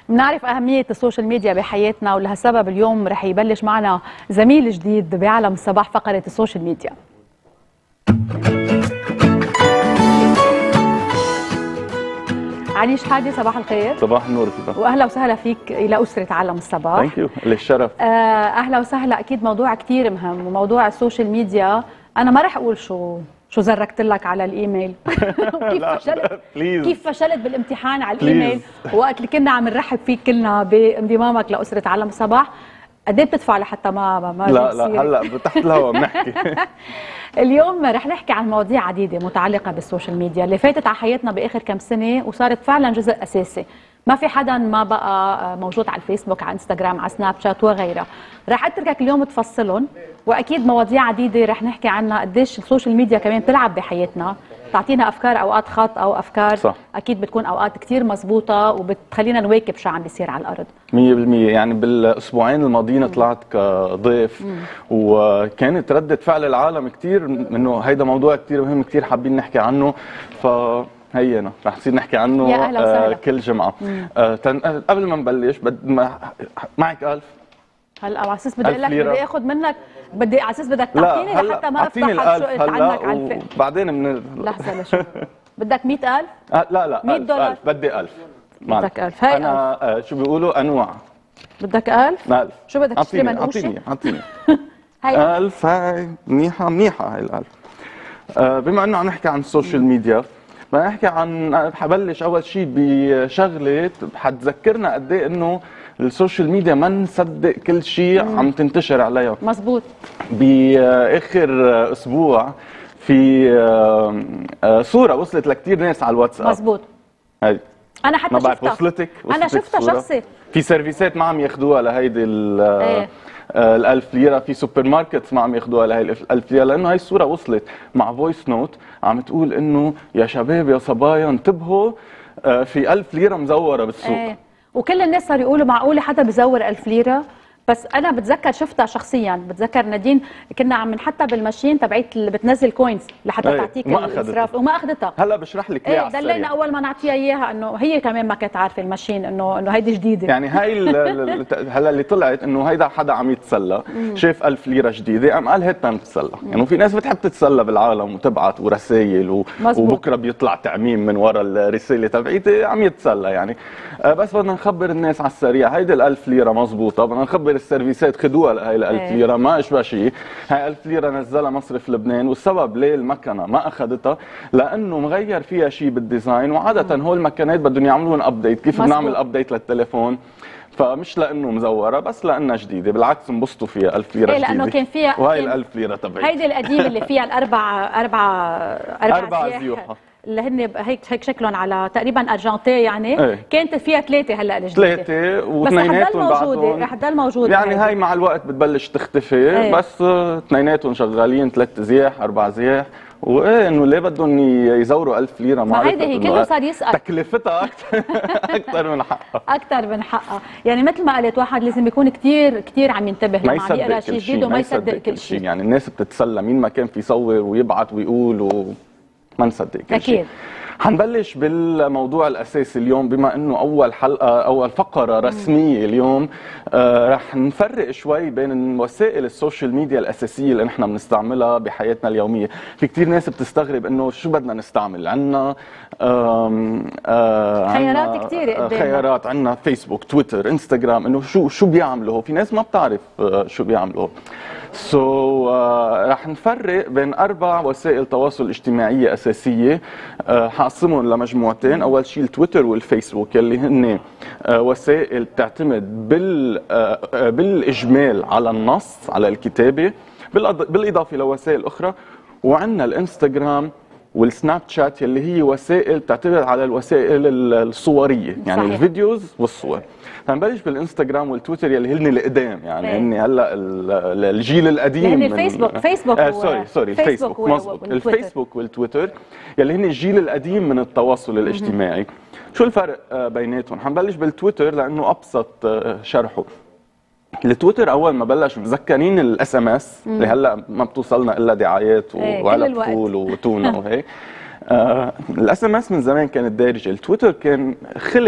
بنعرف أهمية السوشيال ميديا بحياتنا، ولهالسبب اليوم رح يبلش معنا زميل جديد بعالم الصباح فقرة السوشيال ميديا. علي شحادة، صباح الخير. صباح النور كده، واهلا وسهلا فيك الى اسره عالم الصباح. ثانك يو، للشرف. اهلا وسهلا. اكيد موضوع كثير مهم، وموضوع السوشيال ميديا. انا ما رح اقول شو زركت لك على الايميل وكيف فشلت كيف فشلت بالامتحان على الايميل، وقت اللي كنا عم نرحب فيك كلنا بانضمامك لاسره عالم الصباح. قد ايه بتدفع لحتى ما لا هلا تحت الهواء بنحكي. اليوم رح نحكي عن مواضيع عديده متعلقه بالسوشيال ميديا اللي فاتت على حياتنا باخر كم سنه وصارت فعلا جزء اساسي. ما في حدا ما بقى موجود على الفيسبوك، على انستغرام، على سناب شات وغيرها. رح اتركك اليوم تفصلهم، واكيد مواضيع عديده رح نحكي عنها، قديش السوشيال ميديا كمان بتلعب بحياتنا، تعطينا افكار اوقات خط او افكار صح. اكيد بتكون اوقات كثير مزبوطه وبتخلينا نواكب شو عم بيصير على الارض 100%. يعني بالاسبوعين الماضيين طلعت كضيف وكانت ردة فعل العالم كثير انه هيدا موضوع كثير مهم، كثير حابين نحكي عنه. هينا رح نصير نحكي عنه كل جمعه. قبل ما نبلش معك 1000 هلا على اساس بدي اقول لك بدي اخذ منك، بدي على اساس بدك تعطيني لحتى ما افتح شو قلت عنك على الفئة. وبعدين لحظه لشوف بدك 100,000؟ لا $100 بدي 1000. بدك 1000. هاي انا شو بيقولوا انواع. بدك 1000؟ 1000. شو بدك تشتري منقوشه؟ اعطيني هاي 1000. هاي منيحه هاي ال1000. بما انه عم نحكي عن السوشيال ميديا، بدنا نحكي عن حبلش اول شيء بشغله حتذكرنا قد ايه انه السوشيال ميديا ما نصدق كل شيء عم تنتشر عليها. مزبوط. باخر اسبوع في صوره وصلت لكثير ناس على الواتساب. مزبوط. هاي انا حتى شفتها. وصلتك انا شفتها شخصي. في سيرفيسات ما عم ياخذوها لهيدي ال1000 ليره، في سوبر ماركت ما عم ياخذوها لهي ال1000 ليره، لانه هي الصوره وصلت مع فويس نوت عم تقول انه يا شباب يا صبايا انتبهوا، في 1000 ليره مزوره بالسوق. وكل الناس صاروا يقولوا معقوله حدا بزور 1000 ليره. بس انا بتذكر شفتها شخصيا، بتذكر نادين كنا عم نحطها بالماشين تبعت اللي بتنزل كوينز لحتى تعطيك الاسراف وما اخذتها. هلا بشرح لك اياها. دلينا اول ما نعطيها اياها انه هي كمان ما كانت عارفه الماشين انه هيدي جديده. يعني هاي هلا اللي طلعت انه هيدا حدا عم يتسلى، شاف 1000 ليره جديده قام قال هات نتسلى. يعني في ناس بتحب تتسلى بالعالم وتبعت ورسائل وبكره بيطلع تعميم من ورا الرساله تبعيتي عم يتسلى يعني. بس بدنا نخبر الناس على السريع، هيدي ال1000 ليره مزبوطه، بدنا نخبر السيرفيسات خدوها لهي ال1000 ليره، ما اشبه شيء. هاي 1000 ليره نزلها مصرف لبنان، والسبب ليه المكنه ما اخذتها لانه مغير فيها شيء بالديزاين، وعاده هول المكنات بدهم يعملون ابديت. كيف بنعمل ابديت للتليفون؟ فمش لانه مزوره بس لانها جديده، بالعكس انبسطوا فيها 1000 ليره جديده. لانه كان فيها وهي ال1000 ليره تبعي هيدي القديمه اللي فيها الاربع زيوحه اللي هن هيك شكلهم على تقريبا ارجنتيه يعني. كانت فيها 3 هلا الجديده، 3 واثنيناتهم بعدهم رح تضل موجوده يعني. هاي مع الوقت بتبلش تختفي. بس اثنيناتهم شغالين 3 زياح 4 زياح. انه ليه بدهم يزوروا 1000 ليره؟ ما هيدي هي كله صار يسال تكلفتها اكثر من حقها. اكثر من حقها. يعني مثل ما قلت، واحد لازم يكون كثير عم ينتبه لما عم يقرا شيء جديد وما يصدق كل شيء. يعني الناس بتتسلى، مين ما كان في يصور ويبعت ويقول ما نصدق كل شيء. حنبلش بالموضوع الاساسي اليوم، بما انه اول حلقه اول فقره رسميه اليوم. رح نفرق شوي بين وسائل السوشيال ميديا الاساسيه اللي نحن بنستعملها بحياتنا اليوميه. في كثير ناس بتستغرب انه شو بدنا نستعمل. عندنا خيارات كثيره قدامنا، خيارات. عندنا فيسبوك، تويتر، انستغرام، انه شو بيعملوا. في ناس ما بتعرف شو بيعملوا. رح نفرق بين 4 وسائل تواصل اجتماعيه اساسيه، حقسمهم لمجموعتين. اول شيء التويتر والفيسبوك يلي هن وسائل بتعتمد بالاجمال على النص، على الكتابه، بالاضافه لوسائل اخرى. وعندنا الانستغرام والسناب شات يلي هي وسائل تعتمد على الوسائل الصوريه، يعني صحيح. الفيديوز والصور. هنبلش بالانستغرام والتويتر يلي هن القدام، يعني هن هلا الجيل القديم. يعني الفيسبوك سوري الفيسبوك مضبوط. الفيسبوك والتويتر يلي هن الجيل القديم من التواصل الاجتماعي. شو الفرق بيناتهم؟ حنبلش بالتويتر لانه ابسط شرحه. التويتر اول ما بلش متذكرين الاس ام اس اللي هلا ما بتوصلنا الا دعايات وعلب فول وتونه وهيك. الاس ام اس من زمان كانت دارجه. التويتر كان خلق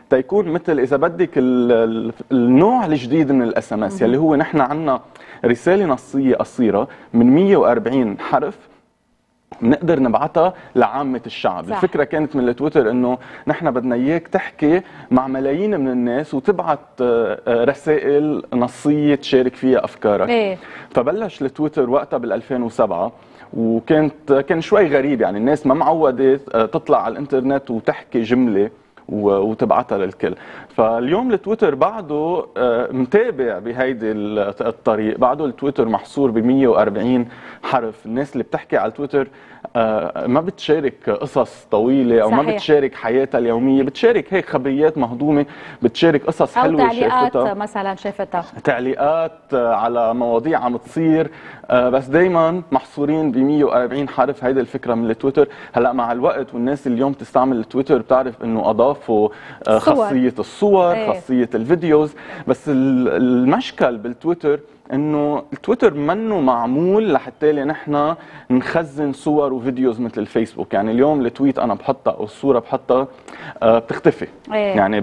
تيكون مثل اذا بدك النوع الجديد من الاس ام اس، يلي هو نحن عندنا رساله نصيه قصيره من 140 حرف نقدر نبعتها لعامة الشعب. صح. الفكرة كانت من التويتر انه نحن بدنا اياك تحكي مع ملايين من الناس وتبعت رسائل نصية تشارك فيها افكارك. إيه؟ فبلش التويتر وقتها بال 2007 كان شوي غريب، يعني الناس ما معودة تطلع على الانترنت وتحكي جملة وتبعتها للكل. فاليوم التويتر بعده متابع بهيدي الطريق، بعده التويتر محصور ب 140 حرف. الناس اللي بتحكي على التويتر ما بتشارك قصص طويلة أو صحيح. ما بتشارك حياتها اليومية، بتشارك هيك خبريات مهضومة، بتشارك قصص حلوة أو تعليقات مثلا شافتها، تعليقات على مواضيع عم تصير، بس دايما محصورين ب 140 حرف. هيدي الفكرة من التويتر. هلا مع الوقت والناس اليوم تستعمل التويتر بتعرف انه اضافوا خاصية الصور، خاصية الفيديوز، بس المشكل بالتويتر انه التويتر منه معمول لحتى نحن نخزن صور وفيديوز مثل الفيسبوك. يعني اليوم التويت انا بحطها او الصوره بحطها بتختفي. يعني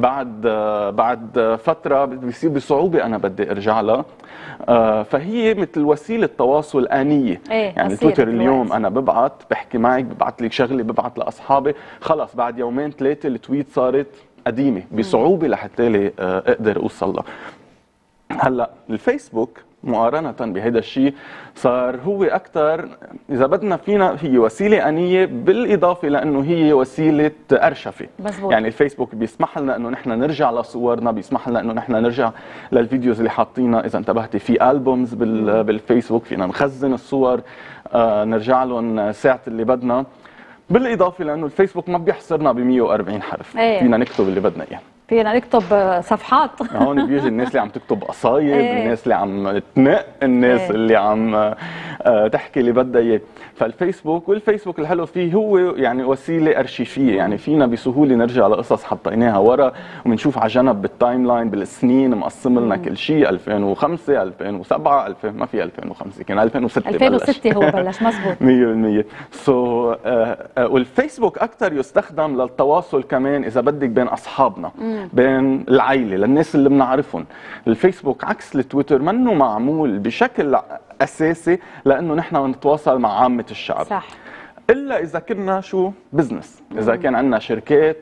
بعد فتره بيصير بصعوبه انا بدي ارجع لها. فهي مثل وسيله تواصل آنية. يعني التويتر اليوم انا بحكي معك، ببعث لك شغله، ببعث لاصحابي، خلص بعد يومين ثلاثه التويت صارت قديمه بصعوبه لحتى اقدر اوصل لها. هلا الفيسبوك مقارنة بهذا الشيء صار هو أكثر، إذا بدنا فينا هي وسيلة آنية، بالإضافة لأنه هي وسيلة أرشفة. مزبوط. يعني الفيسبوك بيسمح لنا أنه نحن نرجع لصورنا، بيسمح لنا أنه نحن نرجع للفيديوز اللي حاطينها. إذا انتبهتي في ألبومز بالفيسبوك فينا نخزن الصور، نرجع لهم ساعة اللي بدنا. بالإضافة لأنه الفيسبوك ما بيحصرنا ب 140 حرف. فينا نكتب اللي بدنا إياه، فينا نكتب صفحات. هون بيجي الناس اللي عم تكتب قصايد، الناس اللي عم تنق، الناس اللي عم تحكي اللي بدها اياه. والفيسبوك الحلو فيه هو يعني وسيله ارشيفيه، يعني فينا بسهوله نرجع لقصص حطيناها ورا وبنشوف على جنب بالتايم لاين بالسنين مقسم لنا كل شيء، 2005 2007 2000 ما في 2005 كان 2006 هو بلش. مزبوط 100%. والفيسبوك اكثر يستخدم للتواصل كمان اذا بدك بين اصحابنا، بين العائله، للناس اللي بنعرفهم. الفيسبوك عكس التويتر منه معمول بشكل اساسي لانه نحن نتواصل مع عامه الشعب. صح. الا اذا كنا بزنس، اذا كان عندنا شركات،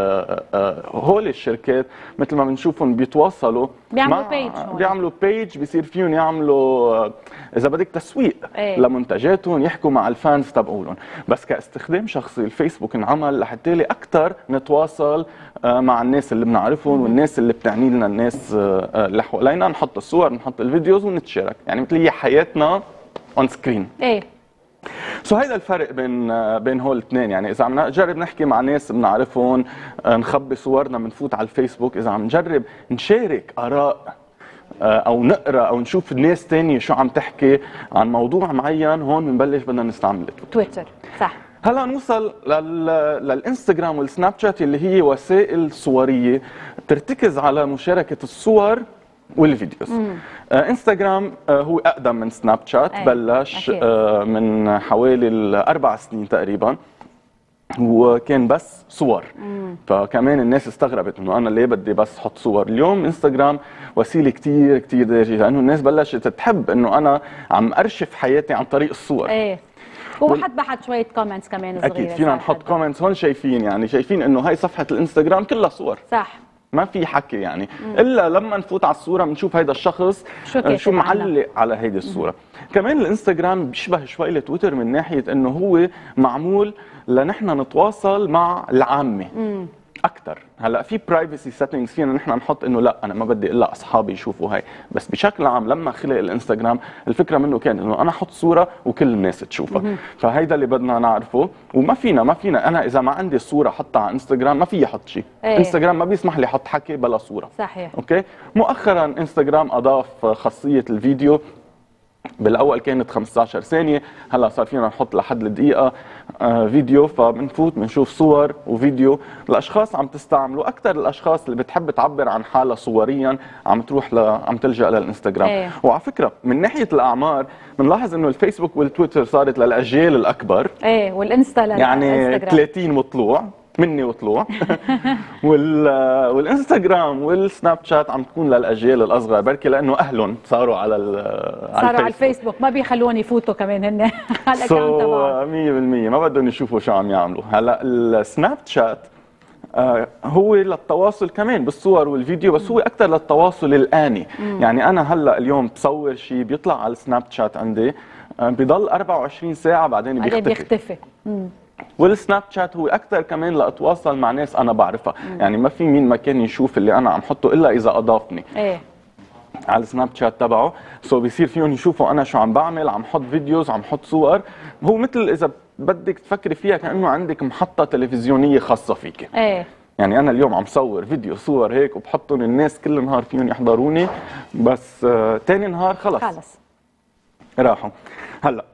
هول الشركات مثل ما بنشوفهم بيتواصلوا، بيعملوا بيج بيصير فيهم يعملوا اذا بدك تسويق لمنتجاتهم، يحكوا مع الفانز تبعولهم. بس كاستخدام شخصي الفيسبوك انعمل لحتى اكثر نتواصل مع الناس اللي بنعرفهم والناس اللي بتعني لنا، الناس اللي حوالينا، نحط الصور نحط الفيديوز ونتشارك، يعني مثل هي حياتنا اون سكرين. هيدا الفرق بين هول الاثنين. يعني اذا عم نجرب نحكي مع ناس بنعرفهم، نخبي صورنا بنفوت على الفيسبوك. اذا عم نجرب نشارك اراء او نقرا او نشوف ناس ثانيه شو عم تحكي عن موضوع معين، هون بنبلش بدنا نستعمل تويتر. صح. هلا نوصل للانستغرام والسناب شات اللي هي وسائل صوريه ترتكز على مشاركه الصور والفيديوز. انستغرام هو اقدم من سناب شات، بلش من حوالي 4 سنين تقريبا، وكان بس صور. فكمان الناس استغربت انه انا ليه بدي بس احط صور. اليوم انستغرام وسيله كثير كثير دارجه، لانه الناس بلشت تحب انه انا عم ارشف حياتي عن طريق الصور. وحط شويه كومنتس كمان صغيره. اكيد فينا نحط كومنتس. هون شايفين انه هاي صفحه الانستغرام كلها صور. صح، ما في حكي يعني. الا لما نفوت على الصوره بنشوف هيدا الشخص شو معلق على هيدي الصوره. كمان الانستغرام بيشبه شوي لتويتر من ناحيه انه هو معمول لنحن نتواصل مع العامه اكثر. هلا في برايفسي سيتنجز فينا نحن نحط انه لا انا ما بدي الا اصحابي يشوفوا هاي، بس بشكل عام لما خلق الانستغرام الفكره منه كان انه انا احط صوره وكل الناس تشوفها. فهيدا اللي بدنا نعرفه. وما فينا انا اذا ما عندي الصوره حطها على انستغرام ما في احط شيء. انستغرام ما بيسمح لي احط حكي بلا صوره. صحيح. اوكي. مؤخرا انستغرام اضاف خاصيه الفيديو. بالاول كانت 15 ثانيه، هلا صار فينا نحط لحد الدقيقه فيديو. فبنفوت بنشوف صور وفيديو. الاشخاص عم تستعملوا اكثر، الاشخاص اللي بتحب تعبر عن حالها صوريا عم تلجا للانستغرام. وعلى فكره من ناحيه الاعمار بنلاحظ انه الفيسبوك والتويتر صارت للاجيال الاكبر. والانستا يعني 30 وطلوع. مني وطلوع. والانستغرام والسناب شات عم تكون للاجيال الاصغر، بركي لانه اهلهم صاروا على على الفيسبوك، ما بيخلوني يفوتوا كمان هن على الاكونت تبعهم 100% ما بدهم يشوفوا شو عم يعملوا. هلا السناب شات هو للتواصل كمان بالصور والفيديو، بس هو اكثر للتواصل الاني. يعني انا هلا اليوم بصور شيء بيطلع على السناب شات عندي، بضل 24 ساعه بعدين بيختفي. والسناب شات هو اكثر كمان لاتواصل مع ناس انا بعرفها. يعني ما في مين ما كان يشوف اللي انا عم حطه الا اذا اضافني على السناب شات تبعه. بيصير فيهم يشوفوا انا شو عم بعمل، عم حط فيديوز، عم حط صور. هو مثل اذا بدك تفكري فيها كانه عندك محطه تلفزيونيه خاصه فيك. يعني انا اليوم عم صور فيديو صور هيك وبحطهم، الناس كل نهار فيهم يحضروني، بس ثاني نهار خلص راحوا. هلا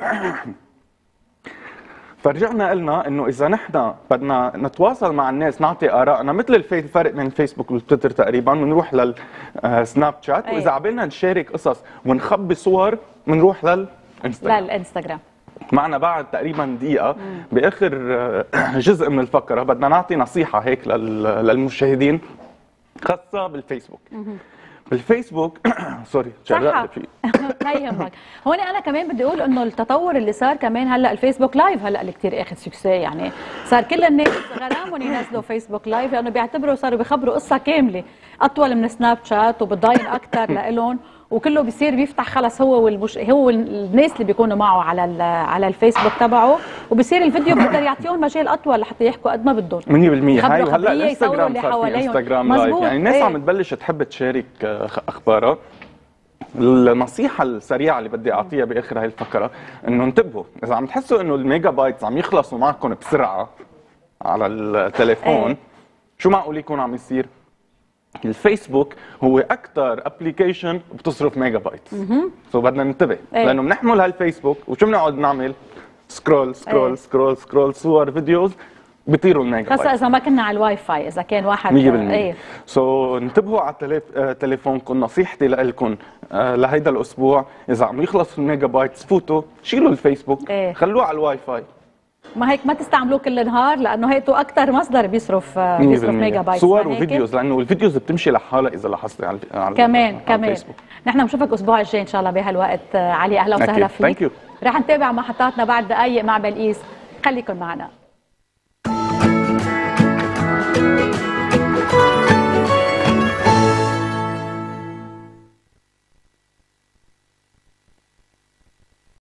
فرجعنا قلنا انه اذا نحن بدنا نتواصل مع الناس، نعطي ارائنا مثل الفرق بين الفيسبوك والتويتر تقريبا، بنروح للسناب شات. واذا عبالنا نشارك قصص ونخبي صور بنروح للانستغرام. معنا بعد تقريبا دقيقه باخر جزء من الفقره بدنا نعطي نصيحه هيك للمشاهدين خاصه بالفيسبوك. بالفيسبوك سوري شرقت فيه لا يهمك. هون انا كمان بدي اقول انه التطور اللي صار كمان هلا الفيسبوك لايف هلا اللي كثير اخذ سكسي. يعني صار كل الناس غرامهم ينزلوا فيسبوك لايف لانه بيعتبروا صاروا بيخبروا قصه كامله اطول من سناب شات وبتضاين اكثر لإلهم، وكله بيصير بيفتح خلص هو هو الناس اللي بيكونوا معه على الفيسبوك تبعه، وبصير الفيديو بيقدر يعطيهم مجال اطول لحتى يحكوا قد ما بدهم 100%. هاي هلا الانستغرام صار في انستغرام لايف، يعني الناس عم تبلش تحب تشارك اخبارها. النصيحة السريعة اللي بدي اعطيها باخر هاي الفقرة انه انتبهوا، اذا عم تحسوا انه الميجا بايتس عم يخلصوا معكم بسرعة على التليفون، شو معقول يكون عم يصير؟ الفيسبوك هو اكثر ابلكيشن بتصرف ميجا بايت. بدنا ننتبه لانه بنحمل هالفيسبوك وشو بنقعد نعمل؟ سكرول سكرول سكرول سكرول، صور فيديوز بيطيروا الميجا بايت، خاصة إذا ما كنا على الواي فاي، إذا كان واحد 100%. انتبهوا على تليفونكم. نصيحتي لكم لهيدا الأسبوع، إذا عم يخلص الميجا بايت فوتوا شيلوا الفيسبوك، خلوه على الواي فاي. ما هيك ما تستعملوه كل نهار، لانه هيك اكثر مصدر بيصرف ميجا بايت صور وفيديوز، لانه الفيديوز بتمشي لحالها اذا لاحظتي على كمان نحن بنشوفك الاسبوع الجاي ان شاء الله بهالوقت. علي اهلا وسهلا فيك. ثانك يو. رح نتابع محطاتنا بعد دقائق مع بلقيس، خليكم معنا.